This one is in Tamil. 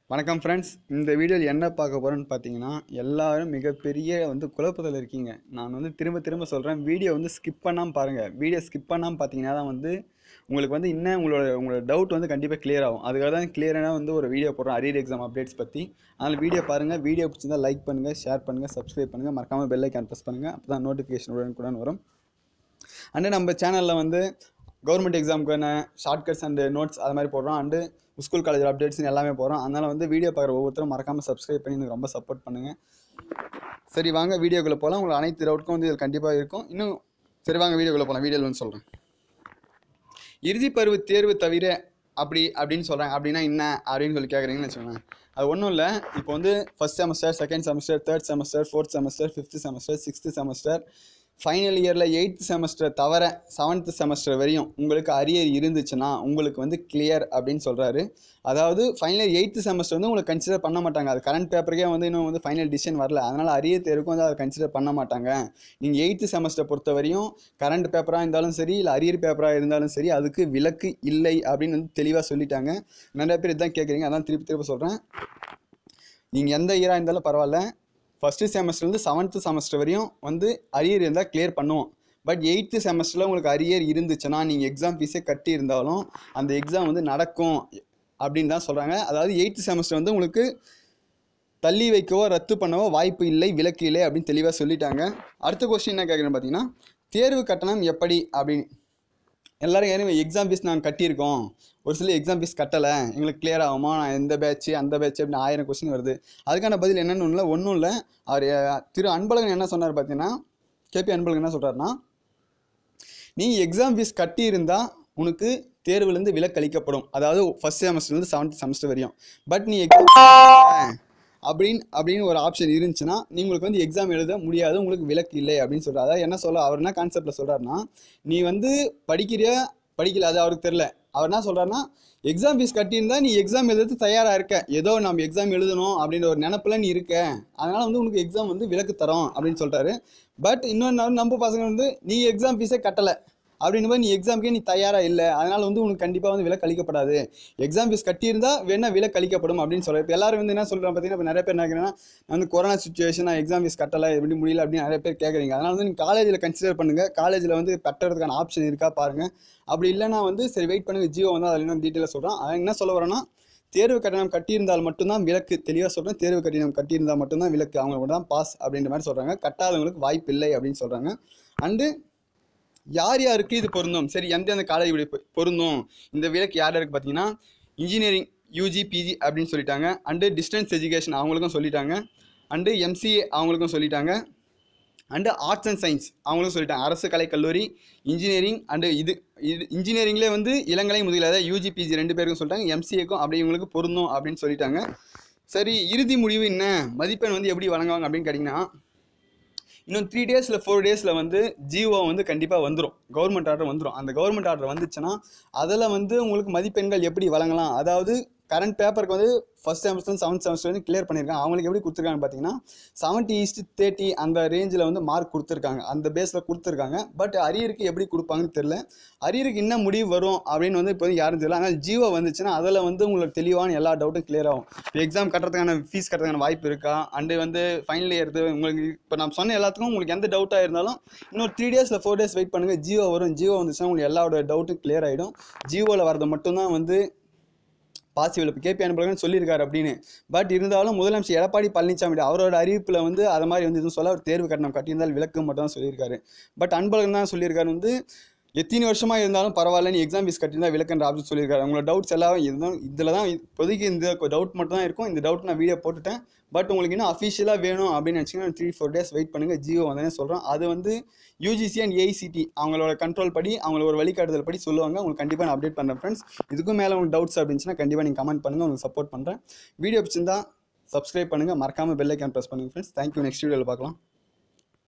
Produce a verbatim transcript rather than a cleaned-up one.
வணக்கம் ஃப்ரெண்ட்ஸ். இந்த வீடியோவில் என்ன பார்க்க போகிறோன்னு பார்த்தீங்கன்னா, எல்லாரும் மிகப்பெரிய வந்து குழப்பத்தில் இருக்கீங்க. நான் வந்து திரும்ப திரும்ப சொல்கிறேன், வீடியோ வந்து ஸ்கிப் பண்ணாமல் பாருங்கள். வீடியோ ஸ்கிப் பண்ணாமல் பார்த்தீங்கன்னா தான் வந்து உங்களுக்கு வந்து இன்னும் உங்களோட உங்களோட டவுட் வந்து கண்டிப்பாக கிளியர் ஆகும். அதுக்காக தான் கிளியரான வந்து ஒரு வீடியோ போடுறோம் அரியர் எக்ஸாம் அப்டேட்ஸ் பற்றி. அதனால் வீடியோ பாருங்கள். வீடியோ பிடிச்சிருந்தால் லைக் பண்ணுங்கள், ஷேர் பண்ணுங்கள், சப்ஸ்கிரைப் பண்ணுங்கள், மறக்காமல் பெல் ஐக்கான் ப்ரெஸ் பண்ணுங்கள். அப்போ தான் நோட்டிஃபிகேஷன் உடனுக்குடன் வரும். அண்டு நம்ம சேனலில் வந்து கவர்மெண்ட் எக்ஸாமுக்கான ஷார்ட்கட்ஸ் அண்டு நோட்ஸ் அது மாதிரி போடுறோம். அண்டு ஸ்கூல் காலேஜ் அப்டேட்ஸ்னு எல்லாமே போகிறோம். அதனால் வந்து வீடியோ பார்க்குற ஒவ்வொருத்தரும் மறக்காமல் சப்ஸ்கிரைப் பண்ணி எனக்கு ரொம்ப சப்போர்ட் பண்ணுங்கள். சரி வாங்க வீடியோக்குள்ளே போகலாம். உங்களுக்கு அனைத்து டவுட்க்கும் வந்து இது கண்டிப்பாக இருக்கும். இன்னும் சரி வாங்க வீடியோக்குள்ளே போகலாம். வீடியோவில் வந்து சொல்கிறேன். இறுதி பருவ தேர்வு தவிர அப்படி அப்படின்னு சொல்கிறேன். அப்படின்னா என்ன அப்படின்னு சொல்லி கேட்குறீங்கன்னு வச்சுக்கோங்க. அது ஒன்றும் இல்லை. இப்போ வந்து first semester, second semester, third semester, fourth semester, fifth semester, sixth semester, final இயரில் எயித்து செமஸ்டர் தவிர செவன்த்து செமஸ்டர் வரையும் உங்களுக்கு அரியர் இருந்துச்சுன்னா உங்களுக்கு வந்து கிளியர் அப்படின்னு சொல்கிறாரு. அதாவது ஃபைனல் எயித்து செமஸ்டர் வந்து உங்களுக்கு கன்சிடர் பண்ண மாட்டாங்க. அது கரண்ட் பேப்பருக்கே வந்து இன்னும் வந்து ஃபைனல் டிசிஷன் வரல. அதனால் அரியர் தேர்வுக்கும் வந்து அதை கன்சிடர் பண்ண மாட்டாங்க. நீங்கள் எயித்து செமஸ்டர் பொறுத்த வரையும் கரண்ட் பேப்பராக இருந்தாலும் சரி, இல்லை அரியர் பேப்பராக இருந்தாலும் சரி, அதுக்கு விலக்கு இல்லை அப்படின்னு வந்து தெளிவாக சொல்லிட்டாங்க. நிறைய பேர் இதுதான் கேட்குறீங்க. அதான் திருப்பி திருப்பி சொல்கிறேன். நீங்கள் எந்த இயராக இருந்தாலும் பரவாயில்ல, ஃபஸ்ட்டு செமஸ்டர்லேருந்து செவன்த்து செமஸ்டர் வரையும் வந்து அரியர் இருந்தால் கிளியர் பண்ணுவோம். பட் எயித்து செமஸ்டரில் உங்களுக்கு அரியர் இருந்துச்சுன்னா நீங்கள் எக்ஸாம் ஃபீஸே கட்டி இருந்தாலும் அந்த எக்ஸாம் வந்து நடக்கும் அப்படின்னு தான் சொல்கிறாங்க. அதாவது எயித்து செமஸ்டர் வந்து உங்களுக்கு தள்ளி வைக்கவோ ரத்து பண்ணவோ வாய்ப்பு இல்லை, விலக்கு இல்லை அப்படின்னு தெளிவாக சொல்லிட்டாங்க. அடுத்த கொஸ்டின் என்ன கேட்குறேன்னு பார்த்தீங்கன்னா, தேர்வு கட்டணம் எப்படி அப்படின்னு. எல்லோரும் ஏன்னா எக்ஸாம் ஃபீஸ் நாங்கள் கட்டியிருக்கோம், ஒரு சில எக்ஸாம் ஃபீஸ் கட்டலை, எங்களுக்கு கிளியர் ஆகுமா, நான் எந்த பேட்ச்சு அந்த பேட்ச்சு அப்படின்னு ஆயிரம் கொஸ்டின் வருது. அதுக்கான பதில் என்னென்னு ஒன்றும் இல்லை ஒன்றும் இல்லை அவர் திரு அன்பழகன் என்ன சொன்னார் பார்த்தீங்கன்னா, கேபி அன்பழகன் என்ன சொல்கிறாருன்னா, நீ எக்ஸாம் ஃபீஸ் கட்டியிருந்தால் உனக்கு தேர்வுலேருந்து விலக்கு அளிக்கப்படும். அதாவது ஃபஸ்ட் செமஸ்டர்லேருந்து செவன்த் செமஸ்டர் வரையும். பட் நீ எக்ஸாம் அப்படின்னு அப்படின்னு ஒரு ஆப்ஷன் இருந்துச்சுன்னா நீங்களுக்கு வந்து எக்ஸாம் எழுத முடியாது, உங்களுக்கு விலக்கு இல்லை அப்படின்னு சொல்கிறார். அதாவது என்ன சொல்ல அவர் என்ன கான்செப்டில் சொல்கிறாருன்னா, நீ வந்து படிக்கிற படிக்கல அது அவருக்கு தெரில. அவர் என்ன சொல்கிறாருன்னா, எக்ஸாம் ஃபீஸ் கட்டியிருந்தால் நீ எக்ஸாம் எழுதுறது தயாராக இருக்க, ஏதோ நம்ம எக்ஸாம் எழுதணும் அப்படின்ற ஒரு நினப்பில் நீ இருக்க, அதனால் வந்து உனக்கு எக்ஸாம் வந்து விலக்கு தரோம் அப்படின்னு சொல்கிறாரு. பட் இன்னொன்று நம்ம பசங்க வந்து நீ எக்ஸாம் ஃபீஸே கட்டலை அப்படின்னு போது நீ எக்ஸாமுக்கே நீ தயாராக இல்லை, அதனால் வந்து உனக்கு கண்டிப்பாக வந்து விலக்கு அளிக்கப்படாது, எக்ஸாம் ஃபீஸ் கட்டியிருந்தால் வேணால் விலக்கு அளிக்கப்படும் அப்படின்னு சொல்கிறேன். இப்போ எல்லாரும் வந்து என்ன சொல்கிறாங்க பார்த்தீங்கன்னா, இப்போ நிறைய பேர் என்ன கேட்குறேன்னா, நான் வந்து கொரோனா சுச்சுவேஷன் நான் எக்ஸாம் ஃபீஸ் கட்டலை எப்படி முடியல அப்படின்னு நிறைய பேர் கேட்குறீங்க. அதனால் வந்து நீங்கள் காலேஜில் கன்சிடர் பண்ணுங்கள். காலேஜில் வந்து கட்டுறதுக்கான ஆப்ஷன் இருக்கா பாருங்கள். அப்படி இல்லைனா வந்து சரி வெயிட் பண்ணுங்கள், ஜியோ வந்து அதில் இன்னும் டீட்டெயிலாக சொல்கிறேன். அதை என்ன சொல்ல வரேன்னா, தேர்வு கட்டணம் கட்டியிருந்தால் மட்டும்தான் விலக்கு. தெளிவாக சொல்கிறேன், தேர்வு கட்டணம் கட்டியிருந்தால் மட்டும்தான் விலக்கு, அவங்களுக்கு தான் பாஸ் அப்படின்ற மாதிரி சொல்கிறாங்க. கட்டாதவங்களுக்கு வாய்ப்பு இல்லை அப்படின்னு சொல்கிறாங்க. அண்டு யார் யாருக்கு இது பொருந்தும், சரி எந்தெந்த காலேஜ் இப்படி பொருந்தும், இந்த விலக்கு யார் யாருக்கு பார்த்தீங்கன்னா, இன்ஜினியரிங் யூஜி பிஜி அப்படின்னு சொல்லிட்டாங்க. அண்டு டிஸ்டன்ஸ் எஜுகேஷன் அவங்களுக்கும் சொல்லிட்டாங்க. அண்டு எம்சிஏ அவங்களுக்கும் சொல்லிட்டாங்க. அண்டு ஆர்ட்ஸ் அண்ட் சயின்ஸ் அவங்களுக்கும் சொல்லிட்டாங்க. அரசு கலை கல்லூரி, இன்ஜினியரிங் அண்டு இது இது இன்ஜினியரிங்லேயே வந்து இளங்கலை முதுகலை, அதாவது யூஜி பிஜி ரெண்டு பேருக்கும் சொல்லிட்டாங்க. எம்சிஏக்கும் அப்படி இவங்களுக்கு பொருந்தும் அப்படின்னு சொல்லிட்டாங்க. சரி இறுதி முடிவு என்ன, மதிப்பெண் வந்து எப்படி வழங்குவாங்க அப்படின்னு கேட்டிங்கன்னா, இன்னும் த்ரீ டேஸில் ஃபோர் டேஸில் வந்து ஜிஓ வந்து கண்டிப்பாக வந்துடும், கவர்மெண்ட் ஆர்டர் வந்துடும். அந்த கவர்மெண்ட் ஆர்டர் வந்துச்சுன்னா அதில் வந்து உங்களுக்கு மதிப்பெண்கள் எப்படி வழங்கலாம், அதாவது கரண்ட் பேப்பருக்கு வந்து ஃபஸ்ட் செமஸ்டர் செவன்த் செமஸ்டர் வந்து கிளியர் பண்ணியிருக்காங்க. அவங்களுக்கு எப்படி கொடுத்துருக்காங்க பார்த்தீங்கன்னா, செவன்ட்டி ஈஸ்ட் தேர்ட்டி அந்த ரேஞ்சில் வந்து மார்க் கொடுத்துருக்காங்க, அந்த பேஸில் கொடுத்துருக்காங்க. பட் அரியருக்கு எப்படி கொடுப்பாங்கன்னு தெரில. அரியருக்கு என்ன முடிவு வரும் அப்படின்னு வந்து இப்போ யாரும் தெரியல. ஆனால் ஜிஓ வந்துச்சுன்னா அதில் வந்து உங்களுக்கு தெளிவான எல்லா டவுட்டும் கிளியர் ஆகும். இப்போ எக்ஸாம் கட்டுறதுக்கான ஃபீஸ் கட்டுறதுக்கான வாய்ப்பு இருக்கா, அண்டு வந்து ஃபைனல் இயர் உங்களுக்கு இப்போ நான் சொன்ன எல்லாத்துக்கும் உங்களுக்கு எந்த டவுட்டாக இருந்தாலும் இன்னொரு த்ரீ டேஸில் ஃபோர் டேஸ் வெயிட் பண்ணுங்கள், ஜிஓ வரும். ஜிஓ வந்துச்சுன்னா உங்களுக்கு எல்லாரோட டவுட்டும் கிளியர் ஆகிடும். ஜிஓவில் வரது மட்டும்தான் வந்து பாசிபிள். இப்போ கேபி அன்பழகன் சொல்லியிருக்காரு அப்படின்னு. பட் இருந்தாலும் முதலமைச்சர் எடப்பாடி பழனிசாமி அவரோட அறிவிப்பில் வந்து அதை மாதிரி வந்து எதுவும் சொல்ல, அவர் தேர்வு கட்டணம் கட்டியிருந்தால் விலக்கு மட்டும் தான் சொல்லியிருக்காரு. பட் அன்பழகன் தான் சொல்லியிருக்காரு வந்து எத்தனை வருஷமாக இருந்தாலும் பரவாயில்ல, நீ எக்ஸாம் ஃபீஸ் கட்டியிருந்தால் விலக்குன்ற ஆப்ஷன் சொல்லியிருக்காரு. அவங்களோட டவுட்ஸ் எல்லாம் இதுதான், இதில் தான் இப்போதைக்கு இந்த டவுட் மட்டும் தான் இருக்கும். இந்த டவுட் நான் வீடியோ போட்டுட்டேன். பட் உங்களுக்கு இன்னும் அஃபிஷியலாக வேணும் அப்படின்னு நினச்சிங்கன்னா த்ரீ ஃபோர் டேஸ் வெயிட் பண்ணுங்கள், ஜியோ வந்தேன்னு சொல்கிறேன். அது வந்து யூஜிசி அண்ட் ஏஐசிடி அவங்களோட கண்ட்ரோல் படி, அவங்களோட ஒரு வழிகாட்டுதல் படி சொல்லுவாங்க. உங்களுக்கு கண்டிப்பாக நான் அப்டேட் பண்ணுறேன் ஃப்ரெண்ட்ஸ். இதுக்கும் மேலே உங்களுக்கு டவுட்ஸ் அப்படின்னுச்சுன்னா கண்டிப்பாக நீங்கள் கமெண்ட் பண்ணுங்கள், உங்களுக்கு சப்போர்ட் பண்ணுறேன். வீடியோ பிடிச்சிருந்தா சப்ஸ்கிரைப் பண்ணுங்கள், மறக்காமல் பெல் ஐக்கான் ப்ரெஸ் பண்ணுங்கள் ஃப்ரெண்ட்ஸ். தேங்க்யூ. நெக்ஸ்ட் வீடியோவில் பார்க்கலாம்.